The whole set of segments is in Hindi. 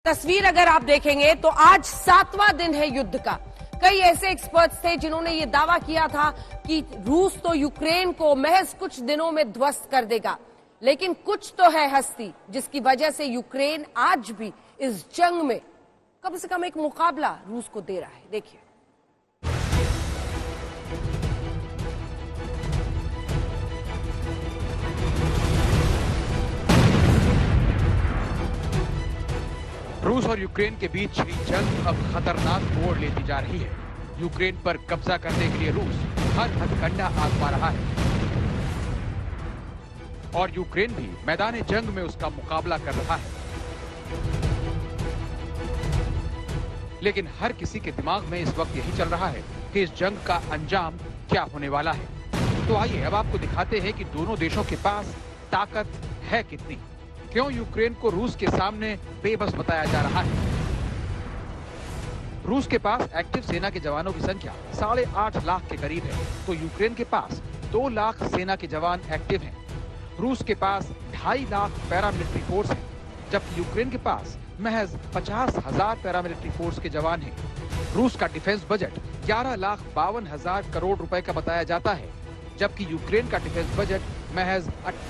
तस्वीर अगर आप देखेंगे तो आज 7वां दिन है युद्ध का। कई ऐसे एक्सपर्ट्स थे जिन्होंने ये दावा किया था कि रूस तो यूक्रेन को महज कुछ दिनों में ध्वस्त कर देगा, लेकिन कुछ तो है हस्ती जिसकी वजह से यूक्रेन आज भी इस जंग में कम से कम एक मुकाबला रूस को दे रहा है। देखिए, रूस और यूक्रेन के बीच छिड़ी जंग अब खतरनाक मोड़ लेती जा रही है। यूक्रेन पर कब्जा करने के लिए रूस हर हथकंडा आजमा रहा है और यूक्रेन भी मैदान जंग में उसका मुकाबला कर रहा है। लेकिन हर किसी के दिमाग में इस वक्त यही चल रहा है कि इस जंग का अंजाम क्या होने वाला है। तो आइए अब आपको दिखाते हैं कि दोनों देशों के पास ताकत है कितनी। क्यों यूक्रेन को रूस के सामने बेबस बताया जा रहा है। रूस के पास एक्टिव सेना के जवानों की संख्या 8.5 लाख के करीब है, तो यूक्रेन के पास 2 लाख सेना के जवान एक्टिव हैं। रूस के पास 2.5 लाख पैरामिलिट्री फोर्स है, जबकि यूक्रेन के पास महज 50,000 पैरामिलिट्री फोर्स के जवान हैं। रूस का डिफेंस बजट 11,52,000 करोड़ रुपए का बताया जाता है, जबकि यूक्रेन का डिफेंस बजट महज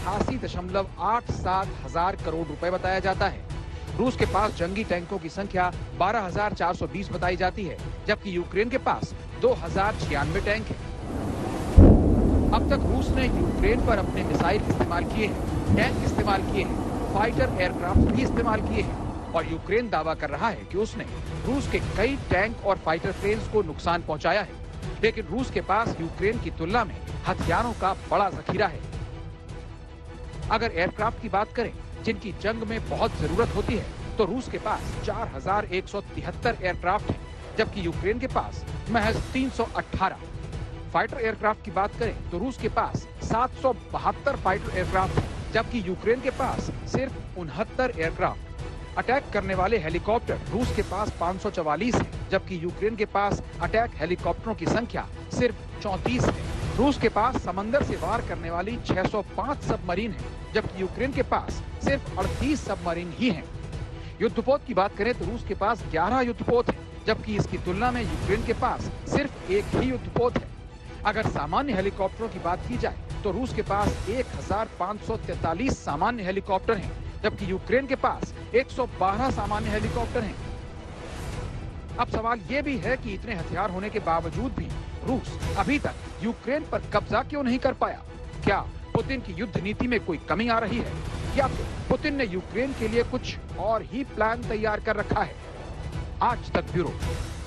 88,87 हजार करोड़ रुपए बताया जाता है। रूस के पास जंगी टैंकों की संख्या 12,420 बताई जाती है, जबकि यूक्रेन के पास 2,096 टैंक है। अब तक रूस ने यूक्रेन पर अपने मिसाइल इस्तेमाल किए हैं, टैंक इस्तेमाल किए हैं, फाइटर एयरक्राफ्ट भी इस्तेमाल किए हैं और यूक्रेन दावा कर रहा है कि उसने रूस के कई टैंक और फाइटर प्लेन्स को नुकसान पहुंचाया है। लेकिन रूस के पास यूक्रेन की तुलना में हथियारों का बड़ा जखीरा है। अगर एयरक्राफ्ट की बात करें जिनकी जंग में बहुत जरूरत होती है, तो रूस के पास 4,173 एयरक्राफ्ट हैं, जबकि यूक्रेन के पास महज 318। फाइटर एयरक्राफ्ट की बात करें तो रूस के पास 772 फाइटर एयरक्राफ्ट हैं, जबकि यूक्रेन के पास सिर्फ 69 एयरक्राफ्ट। अटैक करने वाले हेलीकॉप्टर रूस के पास 544 हैं, जबकि यूक्रेन के पास अटैक हेलीकॉप्टरों की संख्या सिर्फ 34 है। रूस के पास समंदर से वार करने वाली 605 सबमरीन हैं, जबकि यूक्रेन के पास सिर्फ 38 सबमरीन ही हैं। युद्धपोत की बात करें तो रूस के पास 11 युद्धपोत हैं, जबकि इसकी तुलना में यूक्रेन के पास सिर्फ एक ही युद्धपोत है। अगर सामान्य हेलीकॉप्टरों की बात की जाए तो रूस के पास 1,543 सामान्य हेलीकॉप्टर हैं, जबकि यूक्रेन के पास 112 सामान्य हेलीकॉप्टर हैं। अब सवाल ये भी है कि इतने हथियार होने के बावजूद भी रूस अभी तक यूक्रेन पर कब्जा क्यों नहीं कर पाया। क्या पुतिन की युद्ध नीति में कोई कमी आ रही है, या फिर पुतिन ने यूक्रेन के लिए कुछ और ही प्लान तैयार कर रखा है। आज तक ब्यूरो।